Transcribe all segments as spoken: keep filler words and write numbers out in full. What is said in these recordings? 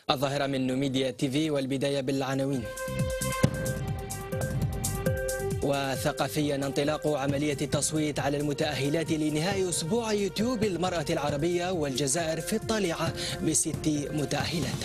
الظاهرة من نوميديا تي في، والبداية بالعناوين. وثقافيا انطلاق عملية التصويت على المتأهلات لنهائي أسبوع يوتيوب المرأة العربية والجزائر في الطليعة بست متأهلات.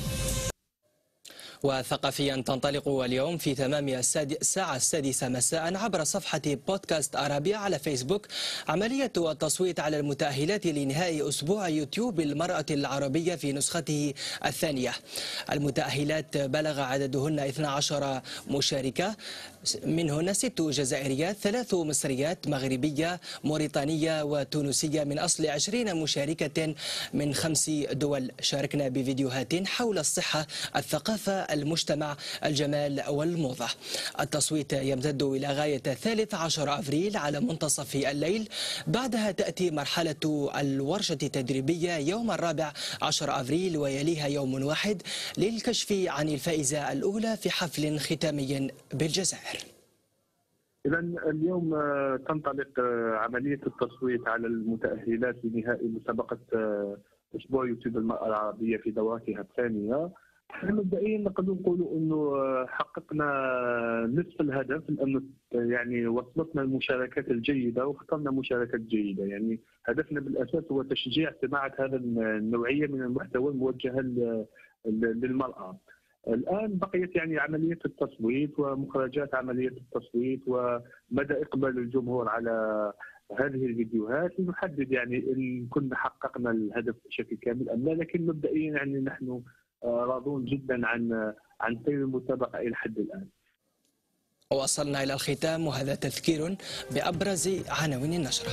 وثقافيا تنطلق اليوم في تمام الساعة السادسة مساء عبر صفحة بودكاست أرابيا على فيسبوك عملية التصويت على المتأهلات لنهائي أسبوع يوتيوب المرأة العربية في نسخته الثانية. المتأهلات بلغ عددهن اثنتي عشرة مشاركة، منهن ست جزائريات، ثلاث مصريات، مغربية، موريتانية وتونسية، من أصل عشرين مشاركة من خمس دول. شاركنا بفيديوهات حول الصحة، الثقافة، المجتمع، الجمال والموضة. التصويت يمتد إلى غاية الثالث عشر أفريل على منتصف الليل. بعدها تأتي مرحلة الورشة التدريبية يوم الرابع عشر أفريل، ويليها يوم واحد للكشف عن الفائزة الأولى في حفل ختامي بالجزائر. إذا اليوم تنطلق عملية التصويت على المتأهلات لنهائي مسابقة أسبوع يوتيوب المرأة العربية في دورتها الثانية. مبدئيا نقدر نقولوا انه حققنا نصف الهدف، لانه يعني وصلتنا المشاركات الجيده واخترنا مشاركات جيده. يعني هدفنا بالاساس هو تشجيع صناعه هذا النوعيه من المحتوى الموجهه للمراه. الان بقيت يعني عمليه التصويت ومخرجات عمليه التصويت ومدى اقبال الجمهور على هذه الفيديوهات لنحدد يعني ان كنا حققنا الهدف بشكل كامل ام لا. لكن مبدئيا يعني نحن راضون جدا عن عن سير المسابقه الى حد الان. وصلنا الى الختام، وهذا تذكير بابرز عناوين النشره.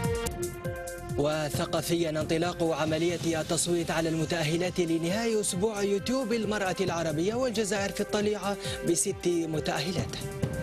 وثقافيا انطلاق عملية التصويت على المتأهلات لنهائي أسبوع يوتيوب المرأة العربية والجزائر في الطليعة بست متأهلات.